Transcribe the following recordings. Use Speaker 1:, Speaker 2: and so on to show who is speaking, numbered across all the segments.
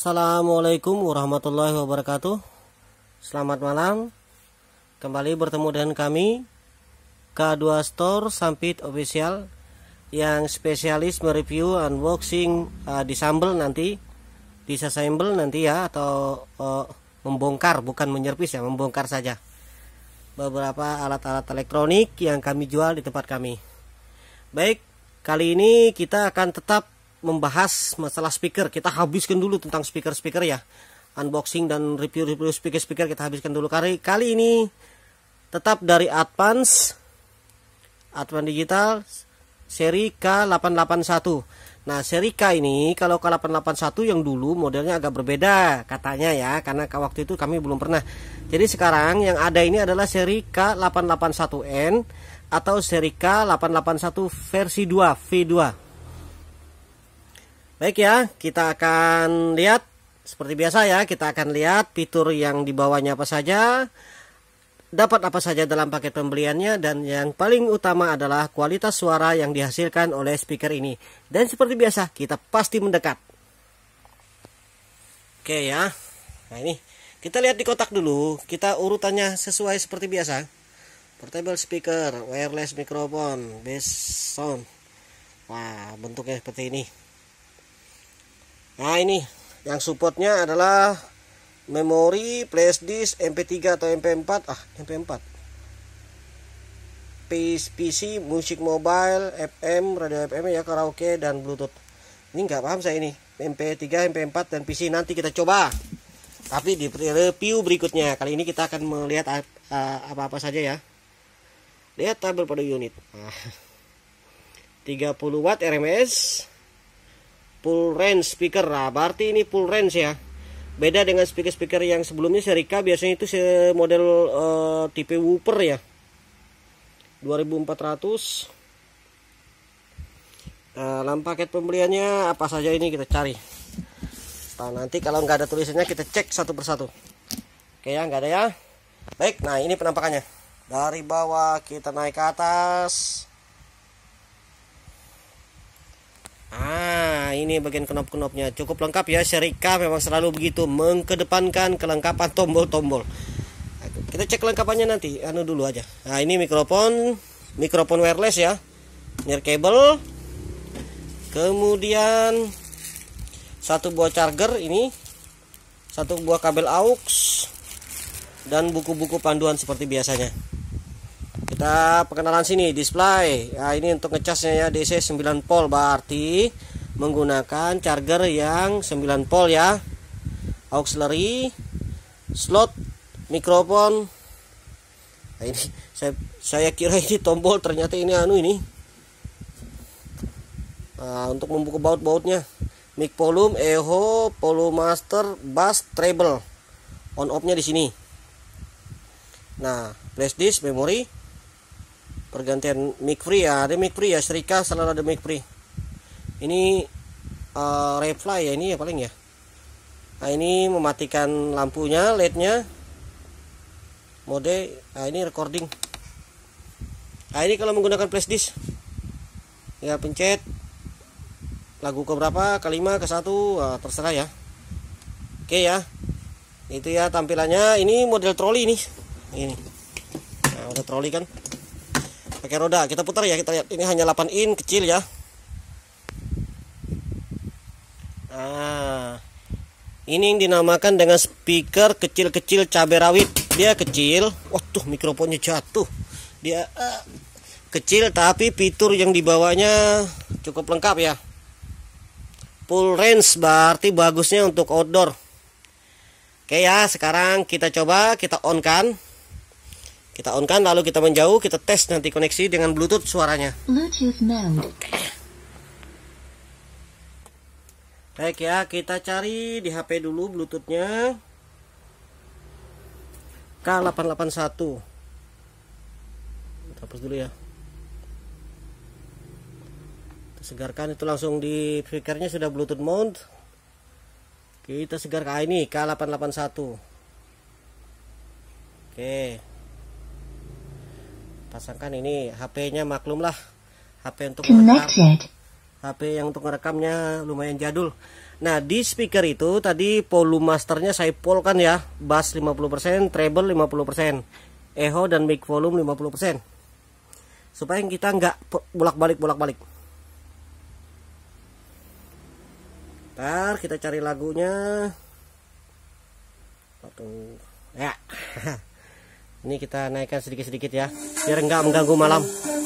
Speaker 1: Assalamualaikum warahmatullahi wabarakatuh. Selamat malam. Kembali bertemu dengan kami K2 Store Sampit Official yang spesialis mereview unboxing, disassemble nanti ya, atau membongkar, bukan menyervis ya, membongkar saja beberapa alat-alat elektronik yang kami jual di tempat kami. Baik, kali ini kita akan tetap membahas masalah speaker. Kita habiskan dulu tentang speaker ya, unboxing dan review speaker kita habiskan dulu. Kali ini tetap dari Advance Digital seri K881. Nah, seri K ini, kalau K881 yang dulu modelnya agak berbeda katanya ya, karena waktu itu kami belum pernah. Jadi sekarang yang ada ini adalah seri K881N atau seri K881 versi 2 V2. Baik ya, kita akan lihat seperti biasa ya, kita akan lihat fitur yang dibawanya apa saja, dapat apa saja dalam paket pembeliannya, dan yang paling utama adalah kualitas suara yang dihasilkan oleh speaker ini. Dan seperti biasa, kita pasti mendekat. Oke ya, nah ini kita lihat di kotak dulu, kita urutannya sesuai seperti biasa. Portable speaker, wireless microphone, bass sound. Wah, bentuknya seperti ini. Nah, ini yang supportnya adalah memori, flash disk, MP3 atau MP4, MP4. PC, musik mobile, FM, radio FM ya, karaoke dan Bluetooth. Ini nggak paham saya ini. MP3, MP4 dan PC nanti kita coba. Tapi di review berikutnya. Kali ini kita akan melihat apa-apa saja ya. Lihat tabel pada unit. 30 watt RMS. Full range speaker, berarti ini full range ya. Beda dengan speaker yang sebelumnya seri K, biasanya itu model tipe woofer ya. 2400. Dalam paket pembeliannya apa saja ini kita cari. Nah, nanti kalau nggak ada tulisannya kita cek satu persatu. Oke ya, nggak ada ya. Baik, nah ini penampakannya. Dari bawah kita naik ke atas. Ini bagian knop-knopnya cukup lengkap ya. Seri K memang selalu begitu, mengedepankan kelengkapan tombol-tombol. Kita cek kelengkapannya nanti, dulu aja. Nah, ini mikrofon wireless ya, near cable. Kemudian satu buah charger ini, satu buah kabel aux, dan buku-buku panduan seperti biasanya. Kita perkenalan sini, display. Nah, ini untuk ngecasnya ya, DC 9 volt, berarti menggunakan charger yang 9 volt ya. Auxiliary, slot, mikrofon. Nah, ini saya kira ini tombol, ternyata ini ini. Nah, untuk membuka baut-bautnya. Mic volume, echo, volume master, bass, treble. On off-nya di sini. Nah, flash disk, memori. Pergantian mic free ya, ada mic free ya, seri K selalu ada mic free. Ini Refly ya, ini ya paling ya. Nah, ini mematikan lampunya, LED-nya. Mode, nah ini recording. Nah, ini kalau menggunakan flash disk. Ya, pencet lagu ke berapa, ke-5, ke-1, terserah ya. Oke ya. Itu ya tampilannya. Ini model troli nih. Ini. Nah, model troli kan. Pakai roda, kita putar ya, kita lihat. Ini hanya 8 in, kecil ya. Nah, ini yang dinamakan dengan speaker kecil-kecil cabai rawit. Dia kecil, waduh, mikrofonnya jatuh. Dia kecil, tapi fitur yang dibawanya cukup lengkap ya. Full range, berarti bagusnya untuk outdoor. Oke ya, sekarang kita coba, kita on kan. Kita on kan, lalu kita menjauh, kita tes nanti koneksi dengan Bluetooth suaranya.
Speaker 2: Bluetooth mode.
Speaker 1: Baik ya, kita cari di HP dulu Bluetoothnya. K881. Kita hapus dulu ya. Kita segarkan, itu langsung di speakernya sudah Bluetooth mode. Kita segarkan ini K881. Oke. Pasangkan ini HP-nya, maklumlah. HP untuk merekam. HP yang untuk ngerekamnya lumayan jadul. Nah, di speaker itu tadi volume masternya saya polkan ya, bass 50%, treble 50%, echo dan mic volume 50%, supaya kita nggak bolak-balik. Ntar kita cari lagunya. Ya. Ini kita naikkan sedikit-sedikit ya, biar nggak mengganggu malam.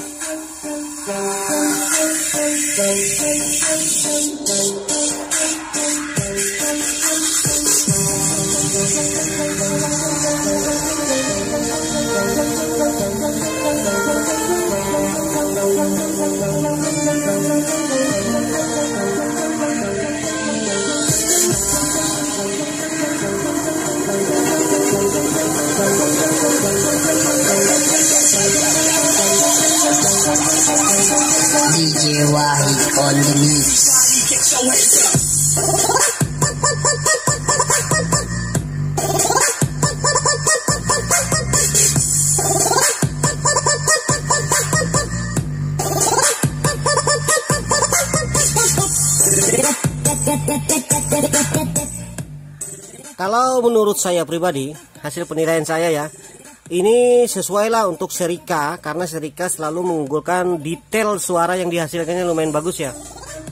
Speaker 2: DJ Wahid on the mix.
Speaker 1: Kalau menurut saya pribadi, hasil penilaian saya ya, ini sesuai lah untuk seri K, karena seri K selalu mengunggulkan detail suara yang dihasilkannya lumayan bagus ya.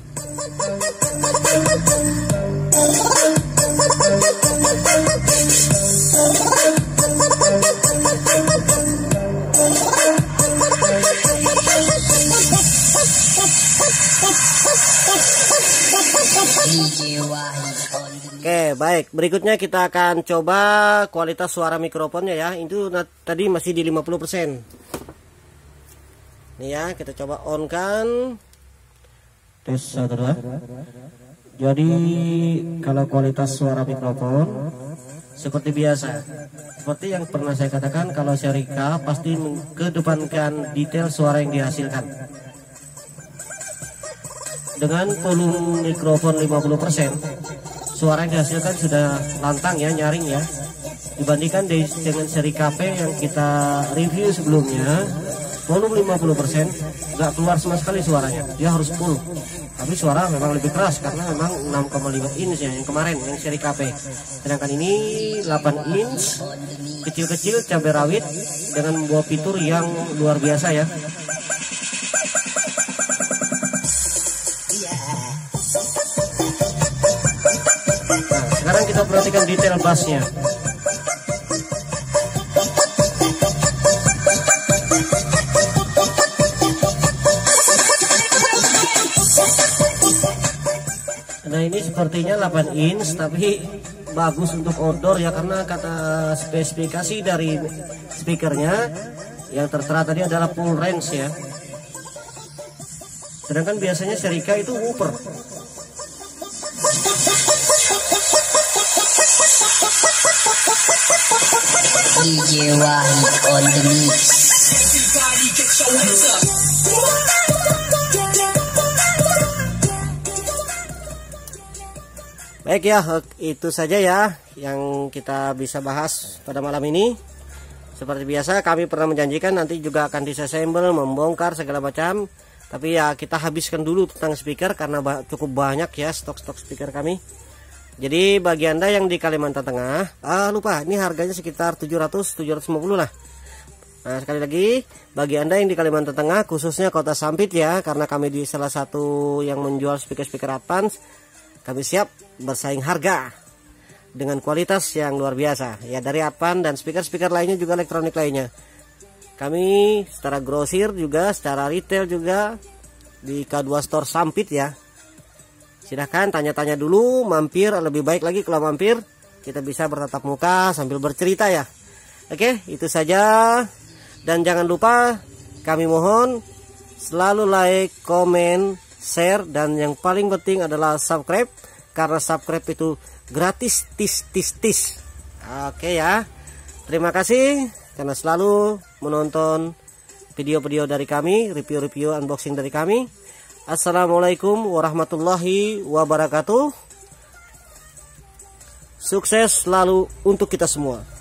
Speaker 1: Oke, baik. Berikutnya kita akan coba kualitas suara mikrofonnya ya. Itu tadi masih di 50%. Nih ya, kita coba on kan. Tes 1 2. Jadi kalau kualitas suara mikrofon seperti biasa. Seperti yang pernah saya katakan, kalau seri K pasti mengedepankan detail suara yang dihasilkan. Dengan volume mikrofon 50%, suara yang dihasilkan sudah lantang ya, nyaring ya. Dibandingkan dengan seri KP yang kita review sebelumnya, volume 50% nggak keluar sama sekali suaranya, dia harus full. Tapi suara memang lebih keras karena memang 6,5 inch ya yang kemarin, yang seri KP. Sedangkan ini 8 inch, kecil-kecil, cabai rawit dengan membawa fitur yang luar biasa ya. Sekarang kita perhatikan detail bassnya. Nah, ini sepertinya 8 inch tapi bagus untuk outdoor ya, karena kata spesifikasi dari speakernya yang tertera tadi adalah full range ya. Sedangkan biasanya seri K itu woofer.
Speaker 2: DJ Wahid on the mix.
Speaker 1: Baik ya, itu saja ya yang kita bisa bahas pada malam ini. Seperti biasa kami pernah menjanjikan nanti juga akan disassemble, membongkar segala macam. Tapi ya kita habiskan dulu tentang speaker karena cukup banyak ya stok-stok speaker kami. Jadi bagi Anda yang di Kalimantan Tengah, lupa ini harganya sekitar 700-750 lah. Nah, sekali lagi bagi Anda yang di Kalimantan Tengah, khususnya Kota Sampit ya, karena kami di salah satu yang menjual speaker-speaker advance, kami siap bersaing harga dengan kualitas yang luar biasa ya, dari advance dan speaker-speaker lainnya juga, elektronik lainnya. Kami secara grosir juga, secara retail juga di K2 Store Sampit ya. Silahkan tanya-tanya dulu, mampir, lebih baik lagi kalau mampir kita bisa bertatap muka sambil bercerita ya. Oke, itu saja. Dan jangan lupa kami mohon selalu like, komen, share, dan yang paling penting adalah subscribe, karena subscribe itu gratis tis. Oke ya. Terima kasih karena selalu menonton video-video dari kami, review-review unboxing dari kami. Assalamualaikum warahmatullahi wabarakatuh. Sukses selalu untuk kita semua.